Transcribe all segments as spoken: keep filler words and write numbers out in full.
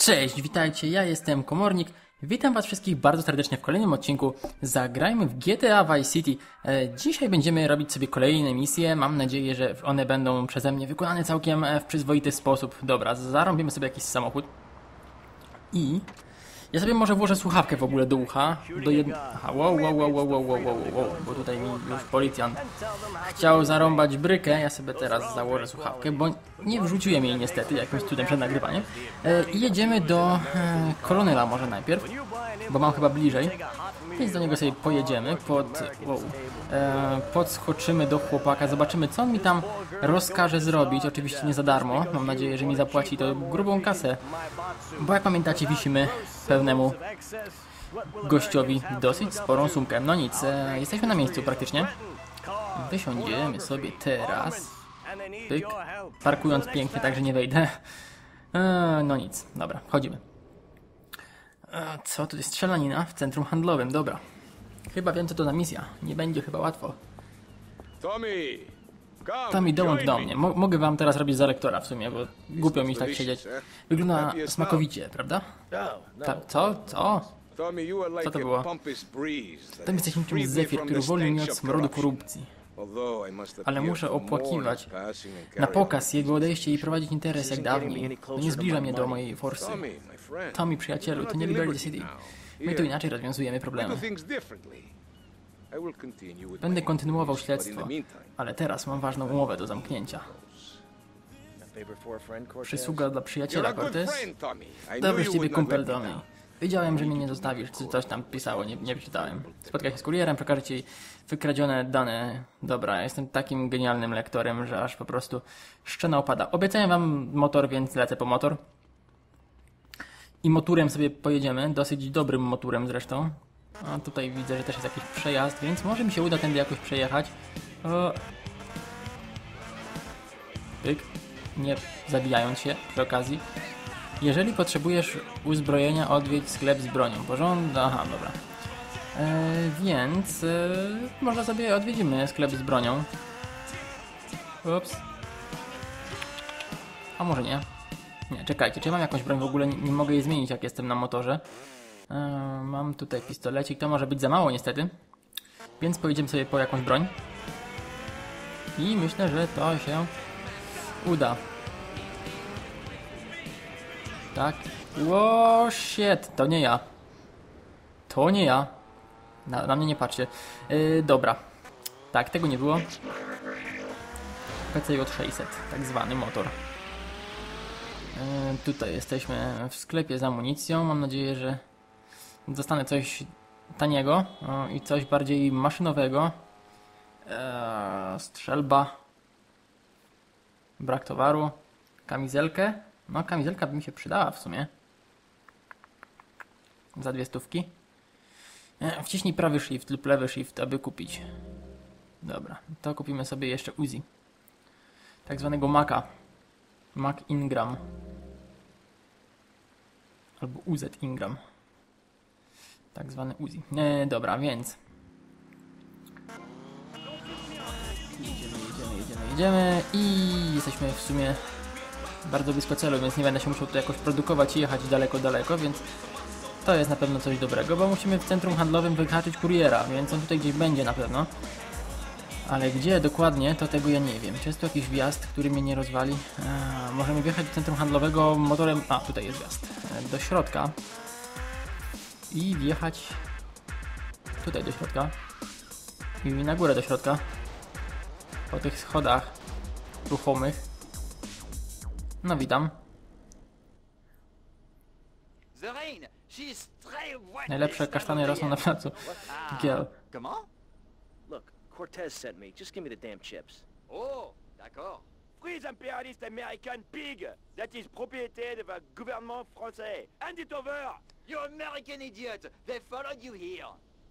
Cześć, witajcie, ja jestem Komornik. Witam was wszystkich bardzo serdecznie w kolejnym odcinku Zagrajmy w G T A Vice City. E, dzisiaj będziemy robić sobie kolejne misje. Mam nadzieję, że one będą przeze mnie wykonane całkiem w przyzwoity sposób. Dobra, zarąbimy sobie jakiś samochód. I ja sobie może włożę słuchawkę w ogóle do ucha. Do jed... Aha, wow, wow, wow, wow, wow, wow, wow, wow, bo tutaj mi już policjant chciał zarąbać brykę. Ja sobie teraz założę słuchawkę, bo nie wrzuciłem jej niestety jakimś cudem przed nagrywaniem. E, I jedziemy do e, Kolonela może najpierw, bo mam chyba bliżej. Więc do niego sobie pojedziemy, pod, wow, e, podskoczymy do chłopaka, zobaczymy co on mi tam rozkaże zrobić, oczywiście nie za darmo, mam nadzieję, że mi zapłaci to grubą kasę, bo jak pamiętacie wisimy pewnemu gościowi dosyć sporą sumkę. No nic, e, jesteśmy na miejscu praktycznie, wysiądziemy sobie teraz, pyk, parkując pięknie, tak że nie wejdę, e, no nic, dobra, wchodzimy. Co? Tu jest strzelanina w centrum handlowym, dobra. Chyba wiem co to za misja. Nie będzie chyba łatwo. Tommy! Tommy, dołącz do mnie. Mo mogę wam teraz robić za lektora w sumie, bo głupio mi tak siedzieć. Wygląda smakowicie, prawda? Ta co? Co? Co to było? Tam jesteś niczym zefir, który wolni mnie od smrodu korupcji. Ale muszę opłakiwać na pokaz jego odejście i prowadzić interes jak dawniej. To nie zbliża mnie do mojej forsy. Tommy, przyjacielu, to nie Liberty City. My tu inaczej rozwiązujemy problemy. Będę kontynuował śledztwo, ale teraz mam ważną umowę do zamknięcia. Przysługa dla przyjaciela, Cortez? Dobry z ciebie kumpel, Tommy. Wiedziałem, że mnie nie zostawisz, czy coś tam pisało, nie, nie przeczytałem. Spotkaj się z kurierem, przekażę ci wykradzione dane. Dobra, jestem takim genialnym lektorem, że aż po prostu szczena opada. Obiecałem wam motor, więc lecę po motor. I motorem sobie pojedziemy, dosyć dobrym motorem zresztą. A tutaj widzę, że też jest jakiś przejazd, więc może mi się uda tędy jakoś przejechać. O. Pyk. Nie zabijając się przy okazji. Jeżeli potrzebujesz uzbrojenia, odwiedź sklep z bronią. Porząd... Aha, dobra. E, więc... E, może sobie odwiedzimy sklep z bronią. Ups. A może nie? Nie, czekajcie, czy ja mam jakąś broń? W ogóle nie, nie mogę jej zmienić, jak jestem na motorze. E, mam tutaj pistolecik, to może być za mało niestety. Więc pojedziemy sobie po jakąś broń. I myślę, że to się uda. Tak. Ło, shit, to nie ja. To nie ja. Na, na mnie nie patrzcie. Yy, dobra. Tak, tego nie było. P C J sześćset, tak zwany motor. Yy, tutaj jesteśmy w sklepie z amunicją. Mam nadzieję, że dostanę coś taniego yy, i coś bardziej maszynowego. Yy, strzelba. Brak towaru. Kamizelkę. No, kamizelka by mi się przydała w sumie. Za dwie stówki. E, wciśnij prawy shift lub lewy shift, aby kupić. Dobra, to kupimy sobie jeszcze Uzi. Tak zwanego Maca. Mac Ingram. Albo U Z Ingram. Tak zwany Uzi. E, dobra, więc... Jedziemy, jedziemy, jedziemy, jedziemy. I jesteśmy w sumie... bardzo blisko celu, więc nie będę się musiał tu jakoś produkować i jechać daleko, daleko, więc to jest na pewno coś dobrego, bo musimy w centrum handlowym wyhaczyć kuriera, więc on tutaj gdzieś będzie na pewno. Ale gdzie dokładnie, to tego ja nie wiem. Czy jest tu jakiś wjazd, który mnie nie rozwali? A, możemy wjechać do centrum handlowego motorem... A, tutaj jest wjazd. Do środka. I wjechać tutaj do środka. I na górę do środka. Po tych schodach ruchomych. No witam. Najlepsze kasztany rosną na placu. Giel. Look, Cortez sent me. Just give me the damn chips. Oh, d'accord. Free impérialiste américaine pig. That is propriété de the gouvernement français. Hand it over. You American idiot. They followed you here.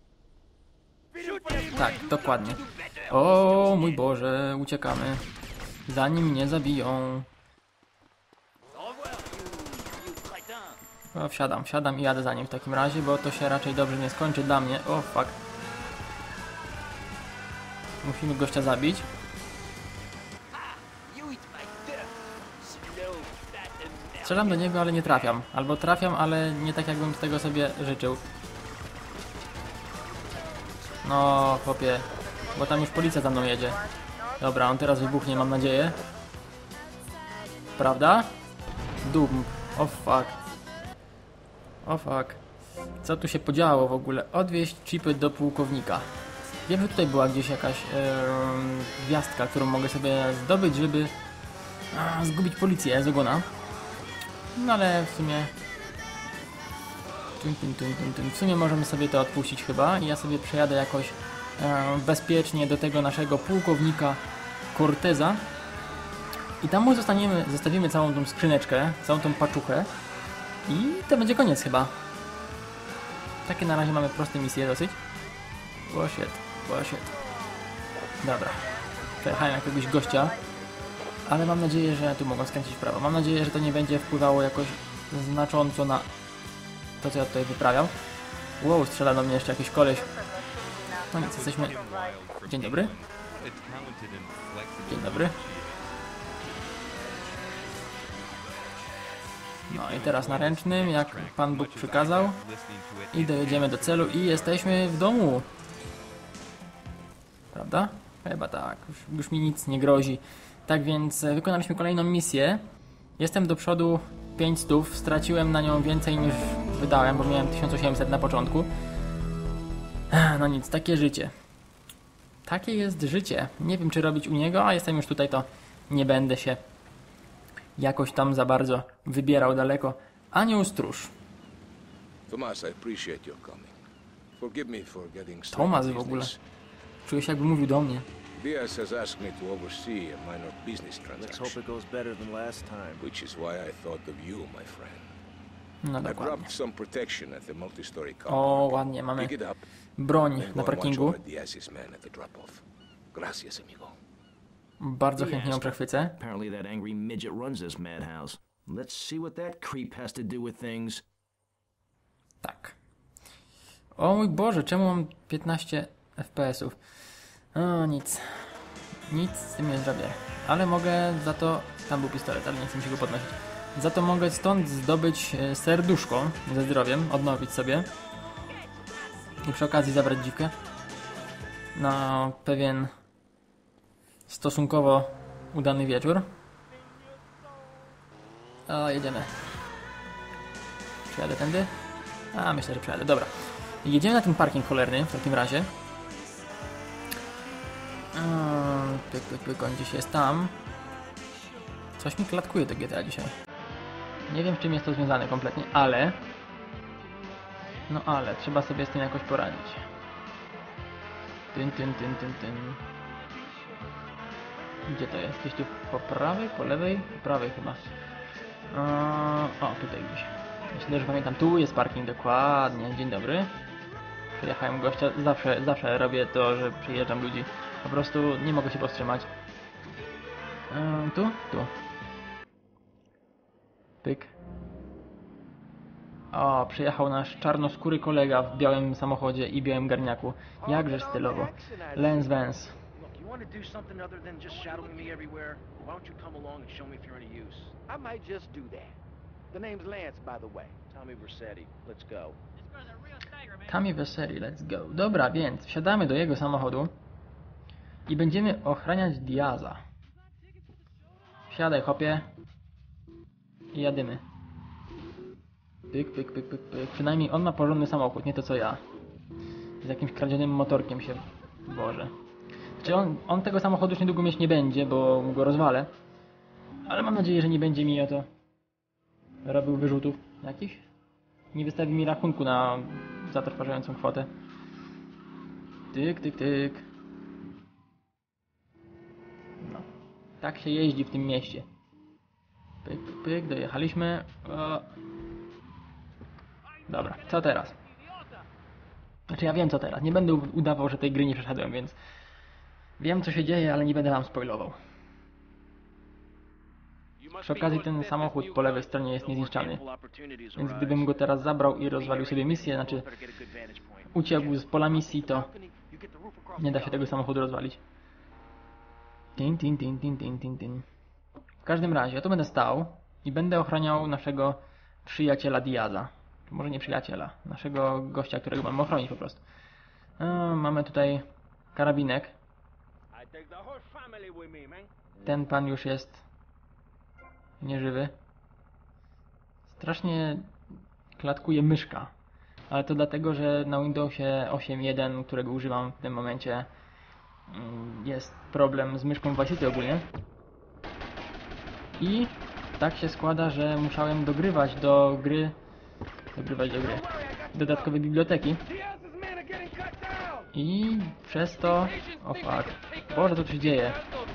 Tak, dokładnie. O mój Boże, uciekamy. Zanim mnie zabiją. O, wsiadam, wsiadam i jadę za nim w takim razie, bo to się raczej dobrze nie skończy dla mnie. O, fuck. Musimy gościa zabić. Strzelam do niego, ale nie trafiam. Albo trafiam, ale nie tak jakbym tego sobie życzył. No, chłopie, bo tam już policja za mną jedzie. Dobra, on teraz wybuchnie, mam nadzieję. Prawda? Dum. O fuck. O fuck. Co tu się podziało w ogóle? Odwieźć chipy do pułkownika. Wiem, że tutaj była gdzieś jakaś e, gwiazdka, którą mogę sobie zdobyć, żeby a, zgubić policję z ogona. No ale w sumie... Tum, tum, tum, tum, tum. W sumie możemy sobie to odpuścić chyba i ja sobie przejadę jakoś e, bezpiecznie do tego naszego pułkownika Corteza. I tam mu zostaniemy, zostawimy całą tą skrzyneczkę, całą tą paczuchę i to będzie koniec chyba. Takie na razie mamy proste misje dosyć. Poszedł, poszedł. Dobra. Przejechałem jakiegoś gościa, ale mam nadzieję, że tu mogą skręcić w prawo. Mam nadzieję, że to nie będzie wpływało jakoś znacząco na to, co ja tutaj wyprawiam. Wow, strzela do mnie jeszcze jakiś koleś. No nic, jesteśmy... Dzień dobry. Dzień dobry. No i teraz na ręcznym, jak Pan Bóg przykazał. I dojedziemy do celu i jesteśmy w domu. Prawda? Chyba tak. Już, już mi nic nie grozi. Tak więc wykonaliśmy kolejną misję. Jestem do przodu pięć stów. Straciłem na nią więcej niż wydałem, bo miałem tysiąc osiemset na początku. No nic, takie życie. Takie jest życie. Nie wiem, czy robić u niego, a jestem już tutaj, to nie będę się jakoś tam za bardzo wybierał daleko. Anioł stróż. Tomas, I appreciate your coming. Forgive me for getting stuck Tomas in w ogóle. business. Czuję się, jakby mówił do mnie. Diaz has asked me to oversee a minor business Let's hope transaction, it goes better than last time. which is why I thought of you, my friend. No I dokładnie. grabbed some protection at the multi-story car. O, ładnie, mamy Pick it up broń and na go and watch parkingu. over Diaz's men at the drop-off. Gracias, amigo. Bardzo chętnie ją przechwycę. Apparently that angry midget runs this madhouse. Let's see what that creep has to do with things. Tak. O mój Boże, czemu mam piętnaście F P S ów? O, nic. Nic z tym nie zrobię. Ale mogę za to... Tam był pistolet, ale nie chcę się go podnosić. Za to mogę stąd zdobyć e, serduszko ze zdrowiem, odnowić sobie. I przy okazji zabrać dziwkę. Na pewien stosunkowo udany wieczór. O, jedziemy. Przejadę tędy? A, myślę, że przejadę. Dobra. Jedziemy na ten parking cholerny w takim razie. Eee, pyk, pyk, pyk, on gdzieś jest tam. Coś mi klatkuje do G T A dzisiaj. Nie wiem, z czym jest to związane kompletnie, ale... No ale, trzeba sobie z tym jakoś poradzić. Tyn, tyn, tyn, tyn, tyn. Gdzie to jest? Gdzieś tu po prawej, po lewej? Po prawej chyba. Eee, o, tutaj gdzieś. Myślę, że pamiętam. Tu jest parking, dokładnie. Dzień dobry. Przyjechałem gościa. Zawsze, zawsze robię to, że przyjeżdżam ludzi. Po prostu nie mogę się powstrzymać. Eee, tu? Tu. Pyk. O, przyjechał nasz czarnoskóry kolega w białym samochodzie i białym garniaku. Jakże stylowo. Lance Vance. Look, you want to do something other than just shadowing me everywhere? Why don't you come along and show me if you're any use? I might just do that. The name's Lance, by the way. Tommy Vercetti. Let's go. Tommy Vercetti, let's go. Dobra, więc wsiadamy do jego samochodu i będziemy ochraniać Diaza. Wsiadaj, chłopie. I jadymy. Pyk, pyk, pyk, pyk, pyk. Przynajmniej on ma porządny samochód, nie to co ja. Z jakimś kradzionym motorkiem się... Boże. Znaczy on, on tego samochodu już niedługo mieć nie będzie, bo go rozwalę. Ale mam nadzieję, że nie będzie mi o to robił wyrzutów jakichś. Nie wystawi mi rachunku na zatrważającą kwotę. Tyk, tyk, tyk. No. Tak się jeździ w tym mieście. Pyk, pyk, pyk. Dojechaliśmy. O. Dobra, co teraz? Znaczy ja wiem co teraz. Nie będę udawał, że tej gry nie przeszedłem, więc... Wiem co się dzieje, ale nie będę wam spoilował. Przy okazji ten samochód po lewej stronie jest niezniszczalny. Więc gdybym go teraz zabrał i rozwalił sobie misję, znaczy uciekł z pola misji, to nie da się tego samochodu rozwalić. Tin, tin, tin, tin, tin, tin, tin. W każdym razie, ja tu będę stał I będę ochraniał naszego przyjaciela Diaza. Może nie przyjaciela, naszego gościa, którego mamy ochronić po prostu. E, mamy tutaj karabinek. Ten pan już jest nieżywy. Strasznie klatkuje myszka. Ale to dlatego, że na Windowsie osiem jeden, którego używam w tym momencie, jest problem z myszką Vice City ogólnie. I tak się składa, że musiałem dogrywać do gry, dogrywać do gry, dodatkowe biblioteki. I przez to, o fuck, Boże, co tu się dzieje?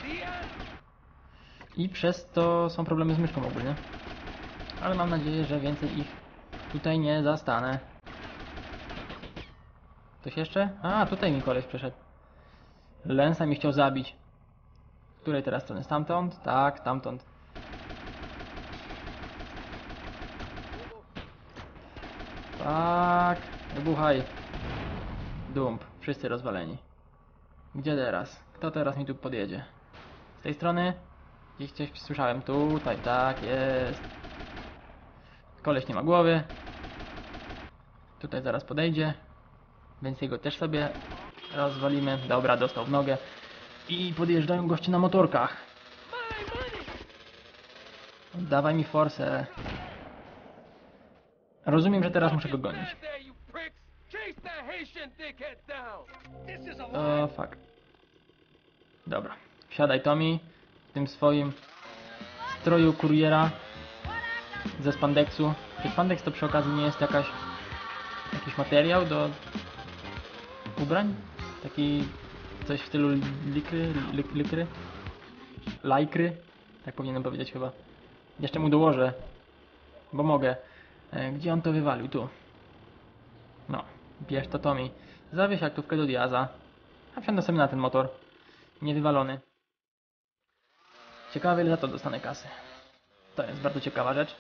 I przez to są problemy z myszką ogólnie. Ale mam nadzieję, że więcej ich tutaj nie zastanę. Ktoś jeszcze? A, tutaj mi koleś przeszedł. Lensa mi chciał zabić. Z której teraz strony? Stamtąd? Tak, stamtąd. Tak. Wybuchaj. Dump. Wszyscy rozwaleni. Gdzie teraz? Kto teraz mi tu podjedzie? Z tej strony? Gdzieś coś słyszałem. Tutaj, tak, jest. Koleś nie ma głowy. Tutaj zaraz podejdzie. Więc jego też sobie rozwalimy. Dobra, dostał w nogę. I podjeżdżają goście na motorkach. Dawaj mi forsę. Rozumiem, że teraz muszę go gonić. O, fuck. Dobra. Wsiadaj, Tommy. W tym swoim stroju kuriera ze spandeksu. Czy spandex to przy okazji nie jest jakaś jakiś materiał do ubrań? Taki coś w stylu likry, lik, likry? Lajkry? Tak powinienem powiedzieć chyba. Jeszcze mu dołożę, bo mogę. E, gdzie on to wywalił? Tu. No, bierz to, Tommy. Zawieź aktówkę do Diaza. A wsiądę sobie na ten motor. Niewywalony. Ciekawe, ile za to dostanę kasy. To jest bardzo ciekawa rzecz.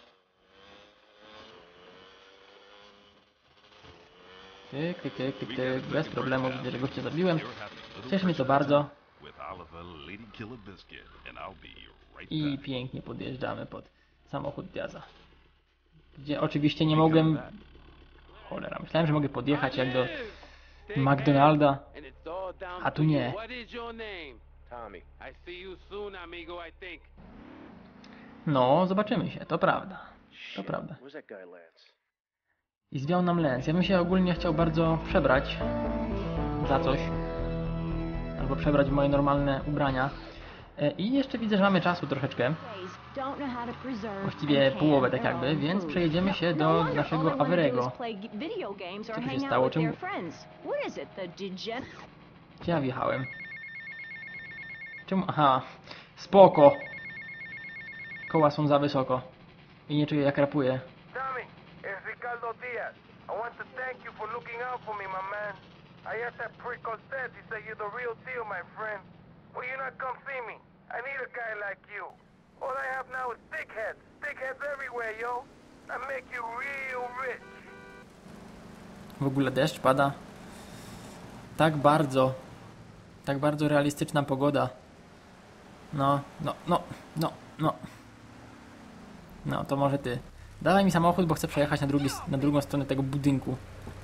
Tyk, tyk, tyk, tyk, tyk. Bez problemu, widzę, że gościa zabiłem. Cieszy mnie to bardzo. I pięknie podjeżdżamy pod samochód Diaza. Gdzie oczywiście nie mogłem... Cholera, myślałem, że mogę podjechać jak do McDonalda. A tu nie. No, zobaczymy się, to prawda. To prawda. I zwiał nam Lens. Ja bym się ogólnie chciał bardzo przebrać za coś. Albo przebrać w moje normalne ubrania. I jeszcze widzę, że mamy czasu troszeczkę. Właściwie połowę tak jakby, więc przejedziemy się do naszego Averego. Co tu się stało? Czemu? Gdzie ja wjechałem? Czemu? Aha. Spoko. Koła są za wysoko. I nie czuję jak rapuję. I need a guy like you. All I have now is dickheads. Dickheads everywhere, yo. I make you real rich. W ogóle deszcz pada. Tak bardzo. Tak bardzo realistyczna pogoda. No, no, no, no, no. No, to może ty. Dawaj mi samochód, bo chcę przejechać na, drugi, na drugą stronę tego budynku.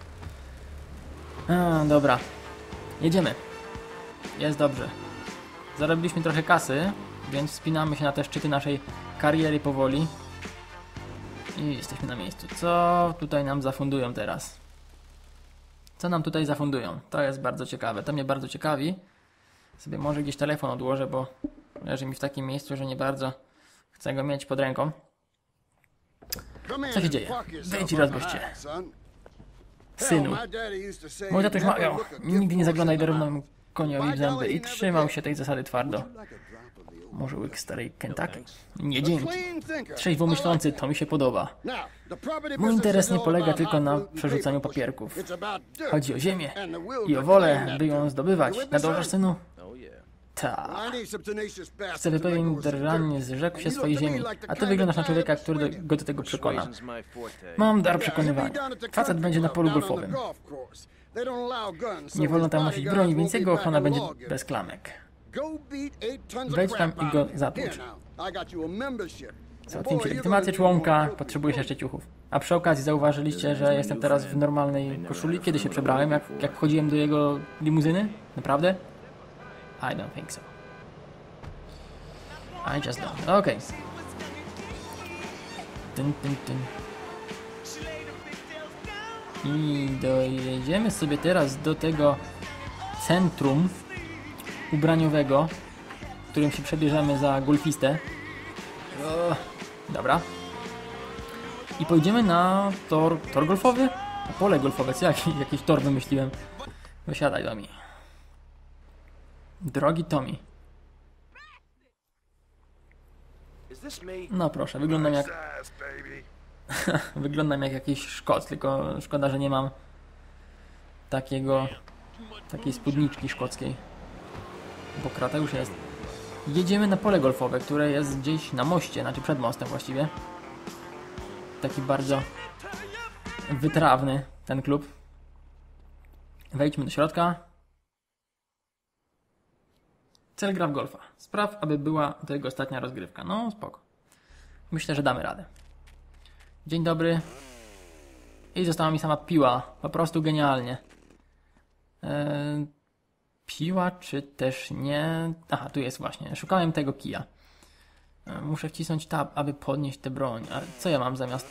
A, dobra. Jedziemy. Jest dobrze. Zarobiliśmy trochę kasy, więc wspinamy się na te szczyty naszej kariery powoli. I jesteśmy na miejscu. Co tutaj nam zafundują teraz? Co nam tutaj zafundują? To jest bardzo ciekawe. To mnie bardzo ciekawi. Sobie może gdzieś telefon odłożę, bo leży mi w takim miejscu, że nie bardzo chcę go mieć pod ręką. Co się dzieje? Wejdź i rozbierz się. Synu. Mój tatuś mawiał, nigdy nie zaglądaj do równą koniowi w zęby i trzymał się tej zasady twardo. Może łyk starej Kentucky? Nie dzięki. Trzeźwo myślący, to mi się podoba. Mój interes nie polega tylko na przerzucaniu papierków. Chodzi o ziemię i o wolę, by ją zdobywać. Nadążasz, synu? Tak. Chcę, by pewien drżan zrzekł się swojej ziemi, a ty wyglądasz na człowieka, który go do tego przekona. Mam dar przekonywania. Facet będzie na polu golfowym. Nie wolno tam nosić broni, więc jego ochrona będzie bez klamek. Wejdź tam i go zatłucz. Załatwimy legitymację członka, potrzebujesz jeszcze ciuchów. A przy okazji zauważyliście, że jestem teraz w normalnej koszuli? Kiedy się przebrałem? Jak, jak wchodziłem do jego limuzyny? Naprawdę? I don't think so. I just don't. Okej. Okay. Tyn, tyn, tyn. I dojedziemy sobie teraz do tego centrum ubraniowego, w którym się przebierzemy za golfistę. O, dobra. I pojedziemy na tor, tor golfowy? Na pole golfowe, co jakiś, jakiś tor wymyśliłem. Wysiadaj do mnie. Drogi Tommy. No proszę, wyglądam jak... wyglądam jak jakiś Szkot, tylko szkoda, że nie mam takiego... takiej spódniczki szkockiej. Bo krata już jest. Jedziemy na pole golfowe, które jest gdzieś na moście, znaczy przed mostem właściwie. Taki bardzo wytrawny ten klub. Wejdźmy do środka. Cel gra w golfa. Spraw, aby była to jego ostatnia rozgrywka. No spoko. Myślę, że damy radę. Dzień dobry. I została mi sama piła. Po prostu genialnie. Eee, piła czy też nie? Aha, tu jest właśnie. Szukałem tego kija. Eee, muszę wcisnąć tab, aby podnieść tę broń. A co ja mam zamiast...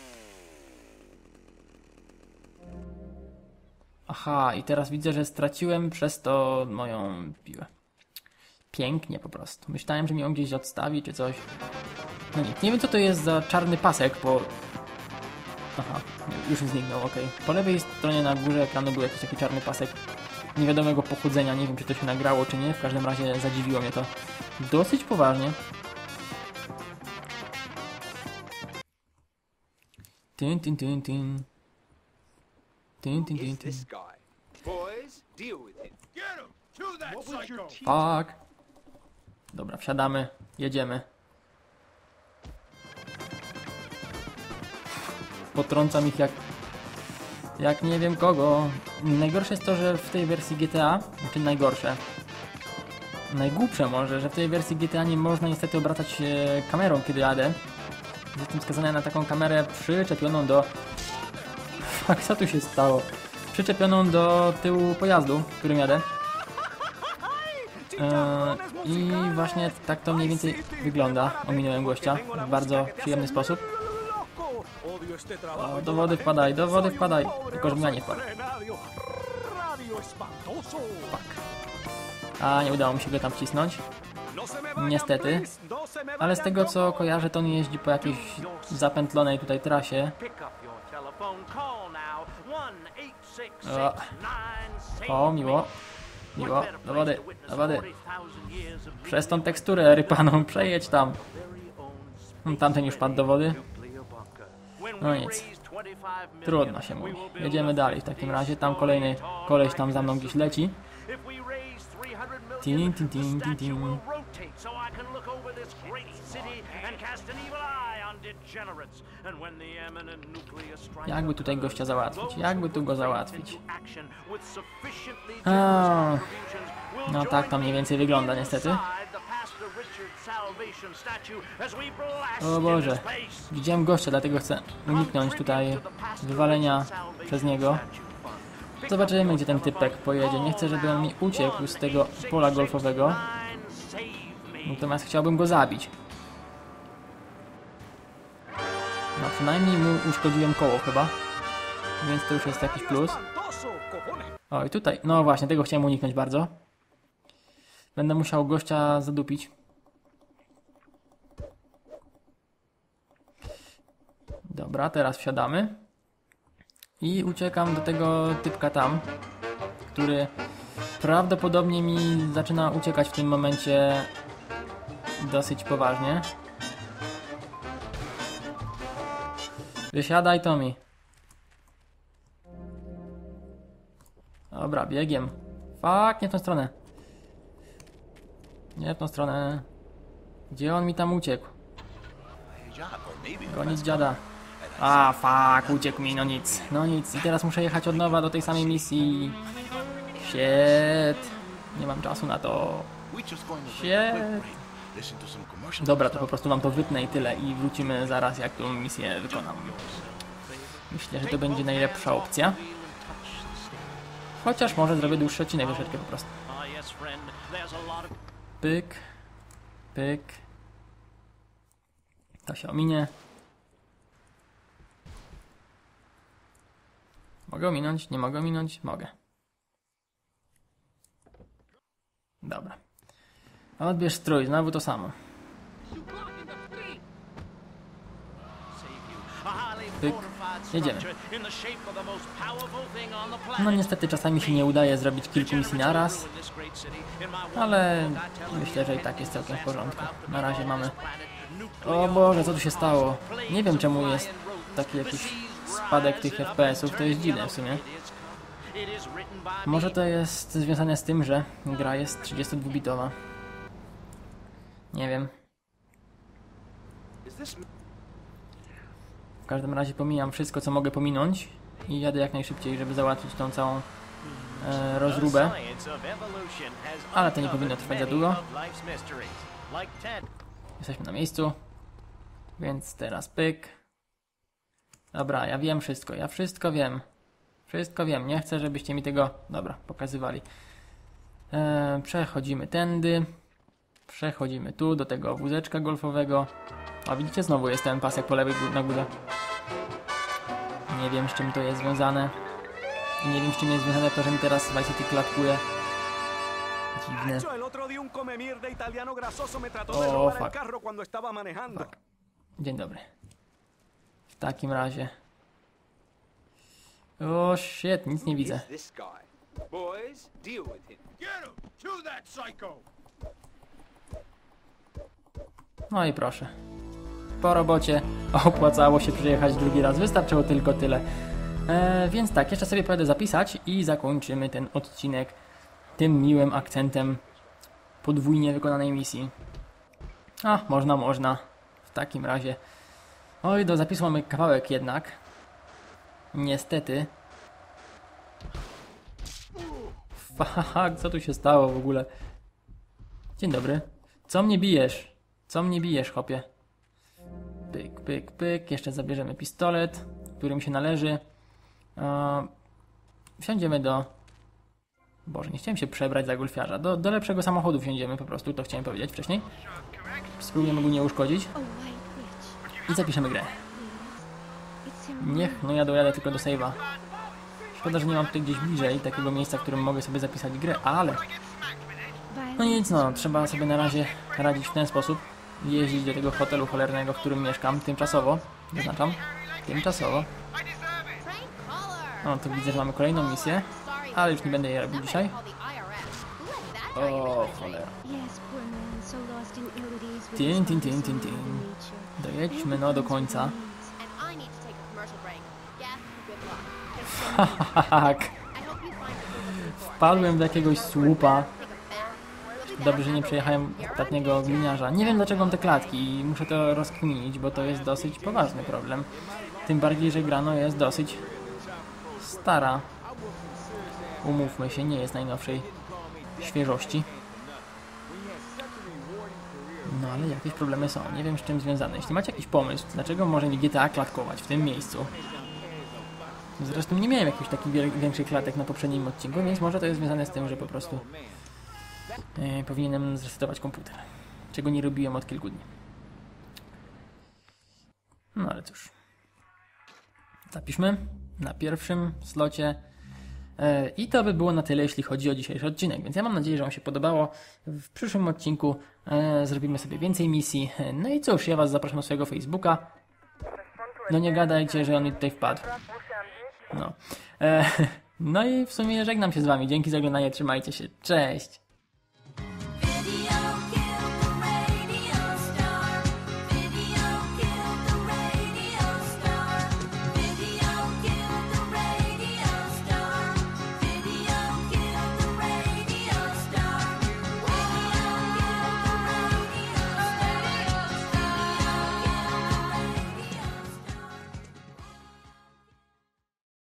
Aha, i teraz widzę, że straciłem przez to moją piłę. Pięknie po prostu. Myślałem, że mi ją gdzieś odstawi czy coś. No nic. Nie wiem, co to jest za czarny pasek po... Aha, już zniknął, ok. Po lewej stronie na górze ekranu był jakiś taki czarny pasek niewiadomego pochodzenia. Nie wiem, czy to się nagrało, czy nie. W każdym razie zadziwiło mnie to dosyć poważnie. Tyn, tyn, tyn, tyn. Tyn, tyn, tyn, tyn. Fuck. Dobra, wsiadamy, jedziemy. Potrącam ich jak... jak nie wiem kogo. Najgorsze jest to, że w tej wersji G T A... Znaczy najgorsze. Najgłupsze może, że w tej wersji G T A nie można niestety obracać się kamerą, kiedy jadę. Jestem skazany na taką kamerę przyczepioną do... Fuck, co tu się stało? Przyczepioną do tyłu pojazdu, w którym jadę. Eee, I właśnie tak to mniej więcej wygląda. Ominąłem gościa w bardzo przyjemny sposób. O, do wody wpadaj, do wody wpadaj. Tylko żebym ja nie wpadł. Fuck. A, nie udało mi się go tam wcisnąć. Niestety. Ale z tego co kojarzę, to on jeździ po jakiejś zapętlonej tutaj trasie. O, o miło. Miło, do wody, do wody. Przez tą teksturę rypaną, przejedź tam. Tamten już padł do wody. No nic. Trudno się mówi. Jedziemy dalej w takim razie. Tam kolejny koleś tam za mną gdzieś leci. Tin, tin, tin, tin, tin. Jakby tutaj gościa załatwić? Jakby tu go załatwić? A, no tak to mniej więcej wygląda niestety. O Boże. Widziałem gościa, dlatego chcę uniknąć tutaj wywalenia przez niego. Zobaczymy, gdzie ten typek pojedzie. Nie chcę, żeby on mi uciekł z tego pola golfowego. Natomiast chciałbym go zabić. No przynajmniej mu uszkodziłem koło chyba. Więc to już jest jakiś plus. O i tutaj, no właśnie, tego chciałem uniknąć bardzo. Będę musiał gościa zadupić. Dobra, teraz wsiadamy. I uciekam do tego typka tam, który prawdopodobnie mi zaczyna uciekać w tym momencie dosyć poważnie. Wysiadaj, Tommy. Dobra, biegiem. Fuck, nie w tą stronę. Nie w tą stronę. Gdzie on mi tam uciekł? Gonić dziada. A, fuck, uciekł mi, no nic. No nic, i teraz muszę jechać od nowa do tej samej misji. Shit. Nie mam czasu na to. Shit. Dobra, to po prostu wam to wytnę i tyle i wrócimy zaraz, jak tą misję wykonam. Myślę, że to będzie najlepsza opcja. Chociaż może zrobię dłuższy odcinek troszeczkę po prostu. Pyk. Pyk. To się ominie. Mogę ominąć? Nie mogę ominąć? Mogę. Dobra. Odbierz strój, znowu to samo. Pyk. Jedziemy. No niestety czasami się nie udaje zrobić kilku misji naraz, ale myślę, że i tak jest całkiem w porządku. Na razie mamy... O Boże, co tu się stało? Nie wiem, czemu jest taki jakiś spadek tych F P S-ów, to jest dziwne w sumie. Może to jest związane z tym, że gra jest trzydziestodwubitowa. Nie wiem. W każdym razie pomijam wszystko, co mogę pominąć i jadę jak najszybciej, żeby załatwić tą całą e, rozróbę. Ale to nie powinno trwać za długo. Jesteśmy na miejscu. Więc teraz pyk. Dobra, ja wiem wszystko, ja wszystko wiem. Wszystko wiem, nie chcę, żebyście mi tego... Dobra, pokazywali. E, przechodzimy tędy. Przechodzimy tu, do tego wózeczka golfowego. A widzicie, znowu jest ten pasek po lewej na górze. Nie wiem, z czym to jest związane. I nie wiem, z czym jest związane to, że mi teraz Vice City klatkuje. Dziwne. O, fuck. Fuck. Dzień dobry. W takim razie... O, shit, nic nie widzę. No i proszę. Po robocie opłacało się przyjechać drugi raz. Wystarczyło tylko tyle. E, więc tak, jeszcze sobie pojadę zapisać i zakończymy ten odcinek tym miłym akcentem podwójnie wykonanej misji. A, można, można. W takim razie. Oj, do zapisu mamy kawałek jednak. Niestety. Fuck, co tu się stało w ogóle? Dzień dobry. Co mnie bijesz? Co mnie bijesz, chłopie? Pyk, pyk, pyk. Jeszcze zabierzemy pistolet, który mi się należy. Eee, wsiądziemy do... Boże, nie chciałem się przebrać za golfiarza. Do, do lepszego samochodu wsiądziemy po prostu, to chciałem powiedzieć wcześniej. Spróbujemy go nie uszkodzić. I zapiszemy grę. Niech, no ja dojadę tylko do save'a. Szkoda, że nie mam tutaj gdzieś bliżej takiego miejsca, w którym mogę sobie zapisać grę, ale... No nic, no, trzeba sobie na razie radzić w ten sposób. Jeździć do tego hotelu cholernego, w którym mieszkam, tymczasowo. Zaznaczam, tymczasowo. No, to widzę, że mamy kolejną misję, ale już nie będę jej robił dzisiaj. O, cholera. Tin, tin, tin, tin, tin. Dojedźmy, no, do końca. Fuck. Wpadłem w jakiegoś słupa. Dobrze, że nie przejechałem ostatniego gliniarza. Nie wiem, dlaczego mam te klatki i muszę to rozkminić, bo to jest dosyć poważny problem. Tym bardziej, że gra no jest dosyć stara. Umówmy się, nie jest najnowszej świeżości. No ale jakieś problemy są. Nie wiem, z czym związane. Jeśli macie jakiś pomysł, dlaczego może mi G T A klatkować w tym miejscu? Zresztą nie miałem jakichś takich większych klatek na poprzednim odcinku, więc może to jest związane z tym, że po prostu yy, powinienem zresetować komputer. Czego nie robiłem od kilku dni. No ale cóż. Zapiszmy na pierwszym slocie. Yy, I to by było na tyle, jeśli chodzi o dzisiejszy odcinek. Więc ja mam nadzieję, że Wam się podobało. W przyszłym odcinku yy, zrobimy sobie więcej misji. Yy, no i cóż, ja Was zapraszam na swojego Facebooka. No nie gadajcie, że on mi tutaj wpadł. No. E, no i w sumie żegnam się z Wami. Dzięki za oglądanie, trzymajcie się. Cześć!